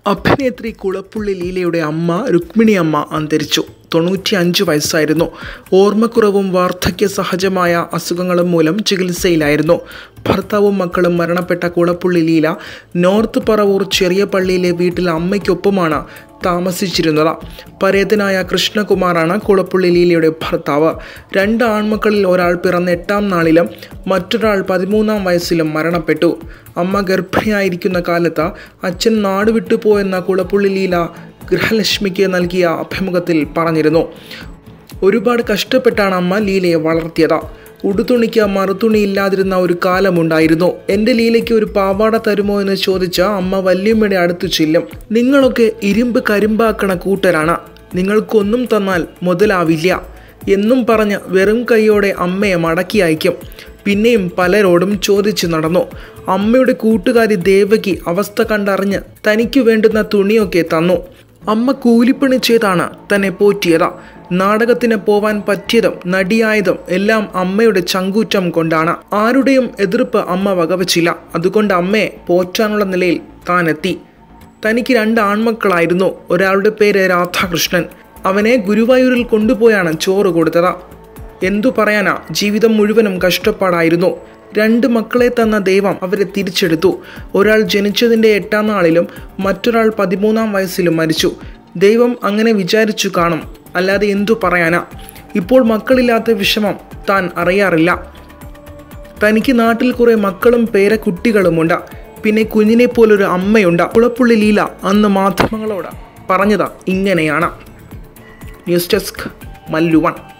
അഭിനേത്രി കുളപ്പുള്ളി ലീലയുടെ അമ്മ രുക്മിണി അമ്മ അന്തരിച്ചു. 95 വയസ്സായിരുന്നു. ഓർമ്മക്കുറവും വാർദ്ധക്യ സഹജമായ അസുഖങ്ങളും മൂലം ചികിത്സയിലായിരുന്നു. ഭർത്താവും മക്കളും മരണപ്പെട്ട കുളപ്പുള്ളി ലീല നോർത്ത് പറവൂർ ചെറിയ പള്ളിയിലെ വീട്ടിൽ അമ്മയ്ക്കൊപ്പമാണ് താമസിച്ചിരുന്നത്. പരേതനായ കൃഷ്ണകുമാറാണ് കുളപ്പുള്ളി ലീലയുടെ ഭർത്താവ്. 2 ആൺമക്കളിൽ ഒരാൾ പിറന്ന 8ാം നാളിലും മറ്റൊരാൾ 13ാം വയസ്സിലും മരണപ്പെട്ടു. അമ്മ ഗർഭിണിയായിരിക്കുന്ന കാലത്ത് അച്ഛൻ നാടുവിട്ടുപോയെന്ന കുളപ്പുള്ളി ലീല ഗൃഹലക്ഷ്മിക്ക് നൽകിയ അഭിമുഖത്തിൽ പറഞ്ഞിരുന്നു. ഒരുപാട് കഷ്ടപ്പെട്ടാണ് അമ്മ ലീലയെ വളർത്തിയത്. ഉടുതുണിക്ക് മറുതുണിയില്ലാതിരുന്ന ഒരു കാലമുണ്ടായിരുന്നു. എൻ്റെ ലീലയ്ക്ക് ഒരു പാവാട തരുമോ എന്ന് ചോദിച്ച അമ്മ വല്യമ്മയുടെ അടുത്ത് ചെല്ലും. നിങ്ങളൊക്കെ ഇരുമ്പ് കരിമ്പാക്കണ കൂട്ടരാണ്, നിങ്ങൾക്കൊന്നും തന്നാൽ മുതലാവില്ല എന്നും പറഞ്ഞ് വെറും കൈയോടെ അമ്മയെ മടക്കി അയക്കും. പിന്നെയും പലരോടും ചോദിച്ചു നടന്നു. അമ്മയുടെ കൂട്ടുകാരി ദേവകി അവസ്ഥ കണ്ടറിഞ്ഞ് തനിക്ക് വേണ്ടുന്ന തുണിയൊക്കെ തന്നു. അമ്മ കൂലിപ്പണി ചെയ്താണ് തന്നെ പോറ്റിയത്. നാടകത്തിന് പോവാൻ പറ്റിയതും നടിയായതും എല്ലാം അമ്മയുടെ ചങ്കൂറ്റം കൊണ്ടാണ്. ആരുടെയും എതിർപ്പ് അമ്മ വകവച്ചില്ല. അതുകൊണ്ട് അമ്മയെ പോറ്റാനുള്ള നിലയിൽ താൻ എത്തി. തനിക്ക് 2 ആൺമക്കളായിരുന്നു. ഒരാളുടെ പേര് രാധാകൃഷ്ണൻ. അവനെ ഗുരുവായൂരിൽ കൊണ്ടുപോയാണ് ചോറ് കൊടുത്തത്. എന്തു പറയാനാ, ജീവിതം മുഴുവനും കഷ്ടപ്പാടായിരുന്നു. 2 മക്കളെ തന്ന ദൈവം അവരെ തിരിച്ചെടുത്തു. ഒരാൾ ജനിച്ചതിൻ്റെ 8ാം നാളിലും മറ്റൊരാൾ 13ാം വയസ്സിലും മരിച്ചു. ദൈവം അങ്ങനെ വിചാരിച്ചു കാണും, അല്ലാതെ എന്തു പറയാനാ. ഇപ്പോൾ മക്കളില്ലാത്ത വിഷമം താൻ അറിയാറില്ല. തനിക്ക് നാട്ടിൽ കുറേ മക്കളും പേരക്കുട്ടികളുമുണ്ട്. പിന്നെ കുഞ്ഞിനെ പോലൊരു അമ്മയുണ്ട്. കുളപ്പുള്ളി ലീല അന്ന് മാധ്യമങ്ങളോട് പറഞ്ഞത് ഇങ്ങനെയാണ്. News desk Mallu 1.